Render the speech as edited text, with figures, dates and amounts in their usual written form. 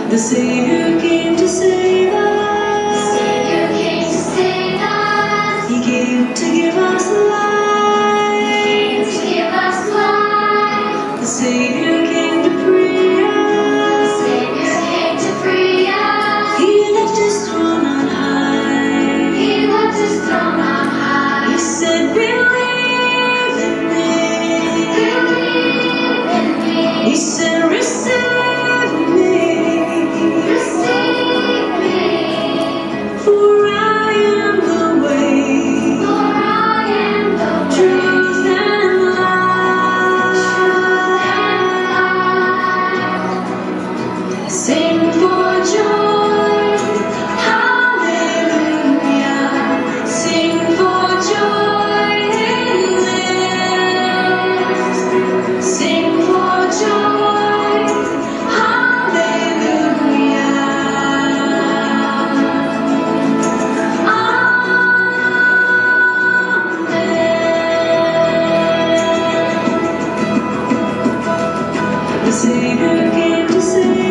The Savior came to save us. The Savior came to save us. He came to give us life. He came to give us life. The Savior came to free us. The Savior came to free us. He left his throne on high. He left his throne on high. He said, believe in me. Believe in me. He said, receive me. Receive me. For I am the way, For I am the way, truth and life. truth and life. Sing for joy, hallelujah. Sing for joy in this. Sing for joy, hallelujah. Amen. The Savior came to save.